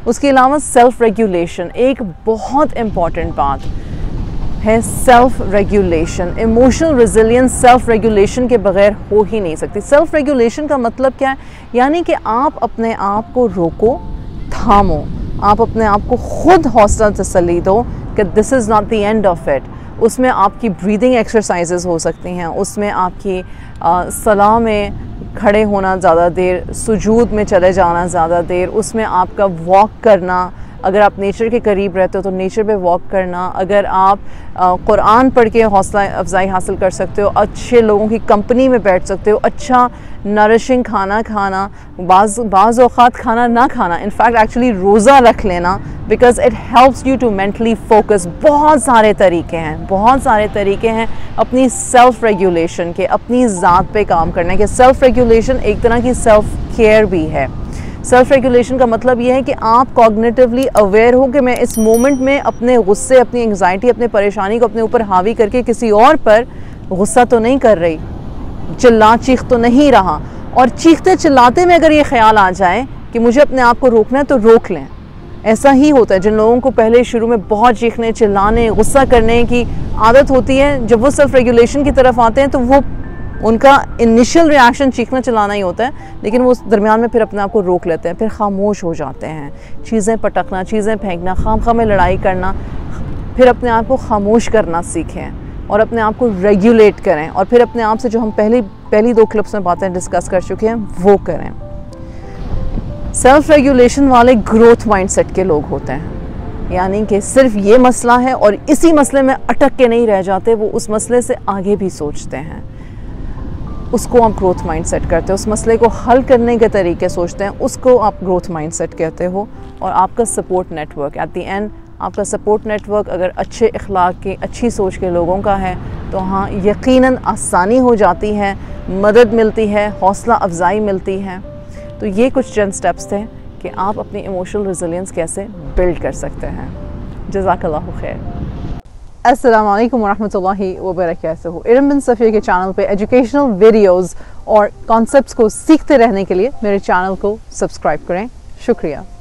उसके अलावा self regulation एक बहुत इम्पॉर्टेंट बात है। Self regulation, emotional resilience self regulation के बगैर हो ही नहीं सकती। सेल्फ रेगुलेशन का मतलब क्या है? यानी कि आप अपने आप को रोको, थामो, आप अपने आप को खुद हौसला तसल्ली दो कि this is not the end of it. उसमें आपकी ब्रीदिंग एक्सरसाइजेज हो सकती हैं, उसमें आपकी सलाह में खड़े होना ज़्यादा देर, सुजूद में चले जाना ज़्यादा देर, उसमें आपका वॉक करना, अगर आप नेचर के करीब रहते हो तो नेचर पे वॉक करना, अगर आप कुरान पढ़ के हौसला अफजाई हासिल कर सकते हो, अच्छे लोगों की कंपनी में बैठ सकते हो, अच्छा नरिशिंग खाना खाना, बाज़ औक़ात खाना ना खाना, इनफैक्ट एक्चुअली रोज़ा रख लेना, because it helps you to mentally focus. बहुत सारे तरीके हैं, बहुत सारे तरीके हैं अपनी सेल्फ रेगुलेशन के, अपनी ज़ात पे काम करने के। सेल्फ रेगुलेशन एक तरह की सेल्फ केयर भी है। सेल्फ रेगुलेशन का मतलब ये है कि आप कॉग्निटिवली अवेयर हो कि मैं इस मोमेंट में अपने गुस्से, अपनी एंग्जाइटी, अपने परेशानी को अपने ऊपर हावी करके किसी और पर गुस्सा तो नहीं कर रही, चिल्ला चीख तो नहीं रहा। और चीखते चिल्लाते में अगर ये ख्याल आ जाए कि मुझे अपने आप को रोकना है तो रोक लें। ऐसा ही होता है, जिन लोगों को पहले शुरू में बहुत चीखने, चिल्लाने, गुस्सा करने की आदत होती है, जब वो सेल्फ रेगुलेशन की तरफ आते हैं तो वो उनका इनिशियल रिएक्शन चीखना चिल्लाना ही होता है, लेकिन वो दरमियान में फिर अपने आप को रोक लेते हैं, फिर खामोश हो जाते हैं। चीज़ें पटकना, चीज़ें फेंकना, खामखा में लड़ाई करना, फिर अपने आप को खामोश करना सीखें और अपने आप को रेगुलेट करें, और फिर अपने आप से जो हम पहली 2 क्लिप्स में बातें डिस्कस कर चुके हैं वो करें। सेल्फ रेगुलेशन वाले ग्रोथ माइंडसेट के लोग होते हैं, यानी कि सिर्फ ये मसला है और इसी मसले में अटक के नहीं रह जाते, वो उस मसले से आगे भी सोचते हैं, उसको आप ग्रोथ माइंडसेट कहते हो। उस मसले को हल करने के तरीके सोचते हैं, उसको आप ग्रोथ माइंडसेट कहते हो। और आपका support network at the end, आपका सपोर्ट नेटवर्क अगर अच्छे अखलाक के, अच्छी सोच के लोगों का है तो हाँ, यकीनन आसानी हो जाती है, मदद मिलती है, हौसला अफजाई मिलती है। तो ये कुछ चंद स्टेप्स थे कि आप अपनी इमोशनल रेजिलियंस कैसे बिल्ड कर सकते हैं। जज़ाकल्लाहु खैर। अस्सलाम वालेकुम वरहमतुल्लाहि वबरकातुहू। इरम बिन सफ़िया के चैनल पे एजुकेशनल वीडियोस और कॉन्सेप्ट्स को सीखते रहने के लिए मेरे चैनल को सब्सक्राइब करें। शुक्रिया।